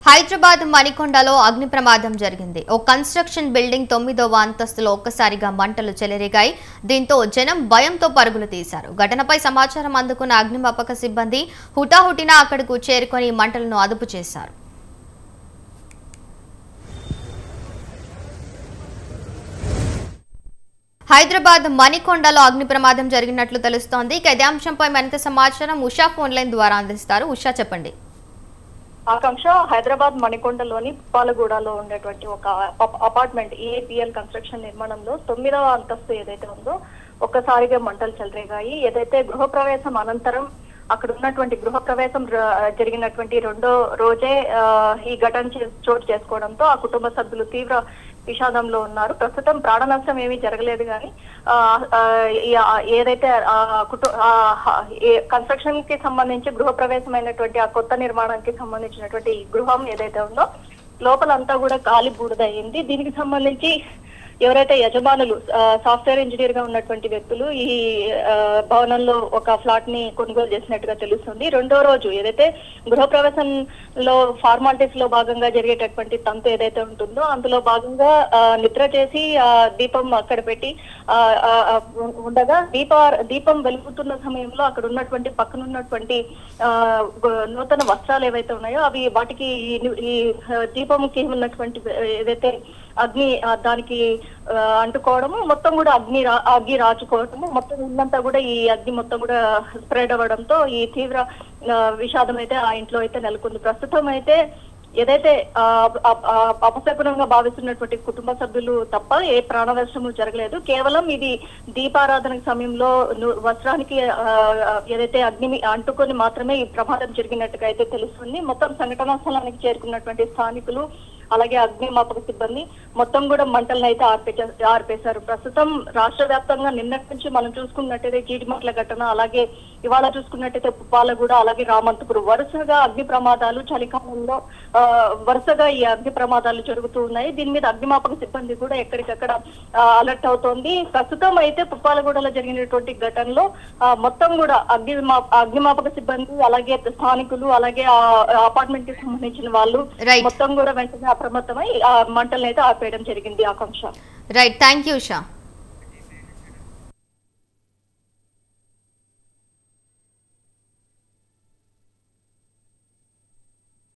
హైదరాబాద్ మణికొండలో అగ్ని ప్రమాదం జరిగింది. ఓ కన్స్ట్రక్షన్ బిల్డింగ్ 9వ అంతస్తులో ఒక్కసారిగా మంటలు చెలరేగాయి. దీంతో జనం భయంతో పరుగులు తీశారు. ఘటనపై సమాచారం అందుకున్న అగ్నిమాపక సిబ్బంది హుటాహుటిన అక్కడకు చేరుకొని మంటలను అదుపు చేశారు. హైదరాబాద్ మణికొండలో అగ్ని ప్రమాదం జరిగినట్లు తెలుస్తోంది. ఇదే అంశంపై మరింత సమాచారం ఉషా ఫోన్ లైన్ ద్వారా అందిస్తారు. ఉషా, చెప్పండి. ఆకాంక్ష హైదరాబాద్ మణికొండలోని పుప్పాలగూడలో ఉండేటువంటి ఒక అపార్ట్మెంట్ ఏపీఎల్ కన్స్ట్రక్షన్ నిర్మాణంలో 9వ అంతస్తు ఏదైతే ఉందో ఒక్కసారిగా మంటలు చెలరేగాయి. ఏదైతే గృహప్రవేశం అనంతరం అక్కడ ఉన్నటువంటి గృహప్రవేశం జరిగినటువంటి రెండో రోజే ఈ ఘటన చోటు చేసుకోవడంతో ఆ కుటుంబ సభ్యులు తీవ్ర విషాదంలో ఉన్నారు. ప్రస్తుతం ప్రాణ నష్టం ఏమీ జరగలేదు, కానీ ఏదైతే కన్స్ట్రక్షన్ కి సంబంధించి గృహప్రవేశమైనటువంటి ఆ కొత్త నిర్మాణానికి సంబంధించినటువంటి గృహం ఏదైతే ఉందో లోపలంతా కూడా గాలి బూడిదయ్యింది. దీనికి సంబంధించి ఎవరైతే యజమానులు సాఫ్ట్వేర్ ఇంజనీర్ గా ఉన్నటువంటి వ్యక్తులు ఈ భవనంలో ఒక ఫ్లాట్ ని కొనుగోలు చేసినట్టుగా తెలుస్తుంది. రెండో రోజు ఏదైతే గృహప్రవేశంలో ఫార్మాలిటీస్ లో భాగంగా జరిగేటటువంటి తంతు ఏదైతే ఉంటుందో అందులో భాగంగా నిద్ర చేసి దీపం అక్కడ పెట్టి ఉండగా దీపం వెలుగుతున్న సమయంలో అక్కడ ఉన్నటువంటి పక్కన ఉన్నటువంటి నూతన వస్త్రాలు ఏవైతే ఉన్నాయో అవి వాటికి ఈ దీపంకి ఉన్నటువంటి ఏదైతే అగ్ని దానికి అంటుకోవడము, మొత్తం కూడా అగ్ని రాచుకోవడము, మొత్తం ఉన్నంతా కూడా ఈ అగ్ని మొత్తం కూడా స్ప్రెడ్ అవ్వడంతో ఈ తీవ్ర విషాదం అయితే ఆ ఇంట్లో అయితే నెలకొంది. ప్రస్తుతం అయితే ఏదైతే అపశకునంగా భావిస్తున్నటువంటి కుటుంబ సభ్యులు తప్ప ఏ ప్రాణ నష్టము జరగలేదు. కేవలం ఇది దీపారాధన సమయంలో వస్త్రానికి ఏదైతే అగ్ని అంటుకొని మాత్రమే ఈ ప్రమాదం జరిగినట్టుగా అయితే తెలుస్తుంది. మొత్తం సంఘటనా స్థలానికి చేరుకున్నటువంటి స్థానికులు అలాగే అగ్నిమాపక సిబ్బంది మొత్తం కూడా మంటలను అయితే ఆర్పేశారు. ప్రస్తుతం రాష్ట్ర వ్యాప్తంగా నిన్నటి నుంచి మనం చూసుకున్నట్టయితే జీడిమట్ల ఘటన, అలాగే ఇవాళ చూసుకున్నట్టయితే పుప్పాలగూడ, అలాగే రామంతపురం వరుసగా అగ్ని ప్రమాదాలు చలికాలంలో వరుసగా ఈ అగ్ని ప్రమాదాలు జరుగుతూ ఉన్నాయి. దీని మీద అగ్నిమాపక సిబ్బంది కూడా ఎక్కడికక్కడ అలర్ట్ అవుతోంది. ప్రస్తుతం అయితే పుప్పాలగూడలో జరిగినటువంటి ఘటనలో మొత్తం కూడా అగ్నిమాపక సిబ్బంది అలాగే స్థానికులు అలాగే అపార్ట్మెంట్ కి సంబంధించిన వాళ్ళు మొత్తం కూడా వెంటనే అప్రమత్తమై మంటలను అయితే ఆపేయడం జరిగింది. Akanksha. Right, thank you Usha.